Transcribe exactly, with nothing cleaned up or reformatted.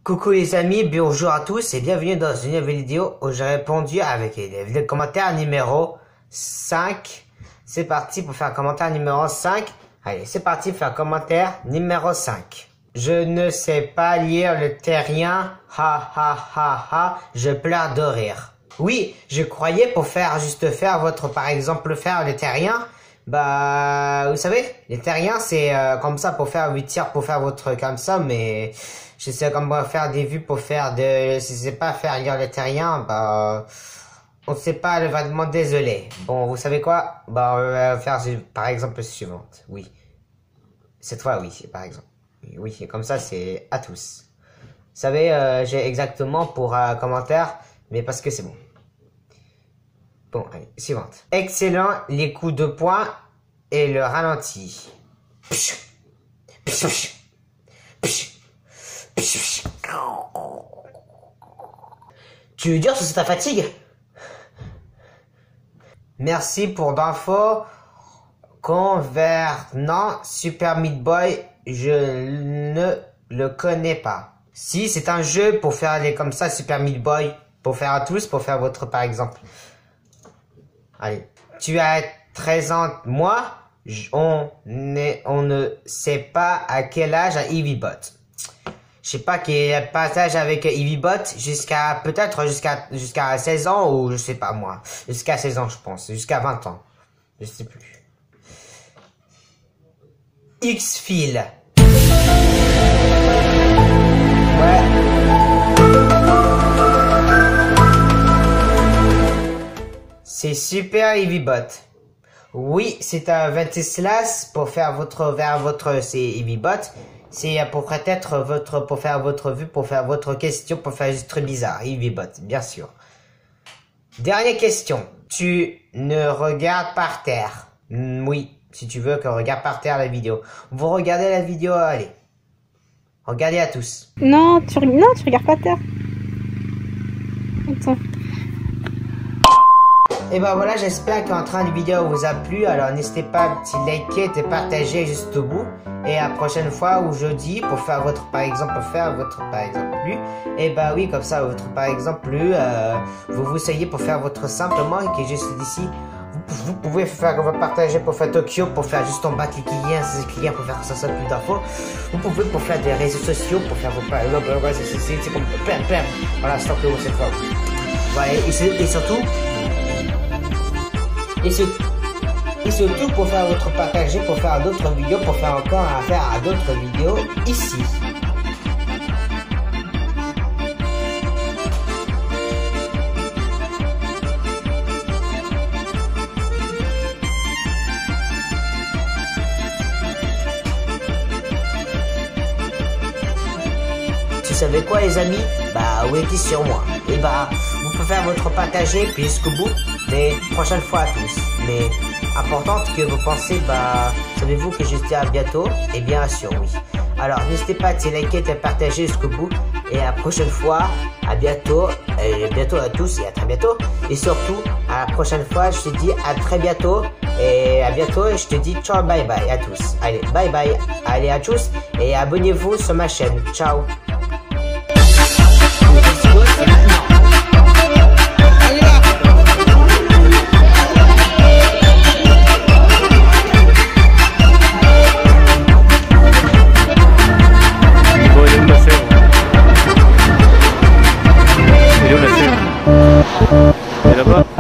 Coucou les amis, bonjour à tous et bienvenue dans une nouvelle vidéo où j'ai répondu avec le commentaire numéro cinq. C'est parti pour faire un commentaire numéro cinq. Allez, c'est parti pour faire un commentaire numéro cinq. Je ne sais pas lire le terrien, ha ha ha ha, je pleure de rire. Oui, je croyais pour faire juste faire votre, par exemple, faire le terrien. Bah, vous savez, les terriens, c'est euh, comme ça pour faire huit tirs, pour faire votre comme ça, mais je sais comment faire des vues pour faire de, si c'est pas faire lire les terriens, bah, on sait pas, vraiment désolé. Bon, vous savez quoi? Bah, on va faire par exemple le suivante. Oui. Cette fois, oui, par exemple. Oui, et comme ça, c'est à tous. Vous savez, euh, j'ai exactement pour euh, commentaire, mais parce que c'est bon. Bon, allez, suivante. Excellent les coups de poing et le ralenti. Tu veux dire que c'est ta fatigue? Merci pour d'infos. Convenant Super Meat Boy, je ne le connais pas. Si, c'est un jeu pour faire les comme ça, Super Meat Boy. Pour faire à tous, pour faire votre par exemple. Allez, tu as treize ans, moi, on, est, on ne sait pas à quel âge a Evibot. Je sais pas quel passage avec Evibot jusqu'à, peut-être jusqu'à jusqu'à seize ans ou je sais pas moi. Jusqu'à seize ans je pense, jusqu'à vingt ans. Je sais plus. X-Fil. Ouais. C'est super Evibot. Oui, c'est un Ventislas pour faire votre vers votre c'est Evibot. C'est pour peut-être votre pour faire votre vue, pour faire votre question, pour faire juste bizarre. Evibot, bien sûr. Dernière question. Tu ne regardes par terre? Mm, oui, si tu veux que regarde par terre la vidéo. Vous regardez la vidéo, allez. Regardez à tous. Non, tu non, tu regardes pas terre. Attends. Et ben voilà, j'espère que l'entrain du vidéo vous a plu. Alors n'hésitez pas à petit liker et partager juste au bout. Et à la prochaine fois ou jeudi pour faire votre par exemple pour faire votre par exemple lu. Et bah oui, comme ça votre par exemple lu, euh, vous vous essayez pour faire votre simplement et qui est juste d'ici. Vous, vous pouvez faire partager pour faire Tokyo, pour faire juste en bas les clients, ces clients pour faire ça, ça plus d'infos. Vous pouvez pour faire des réseaux sociaux, pour faire vos par exemple, c'est comme plein plein. Voilà, stop le cette fois. Voilà, et, et surtout. Et, ce, et surtout pour faire votre partager, pour faire d'autres vidéos, pour faire encore à faire à d'autres vidéos ici. Tu savez quoi les amis? Bah oui, t'es sur moi. Et bah vous pouvez faire votre partager puis jusqu'au bout. Mais prochaine fois à tous. Mais important que vous pensez, bah, savez-vous que je dis à bientôt? Et bien sûr, oui. Alors, n'hésitez pas à liker et à partager jusqu'au bout. Et à la prochaine fois, à bientôt. Et à bientôt à tous et à très bientôt. Et surtout, à la prochaine fois, je te dis à très bientôt. Et à bientôt, et je te dis ciao, bye bye à tous. Allez, bye bye. Allez à tous. Et abonnez-vous sur ma chaîne. Ciao. Et là-bas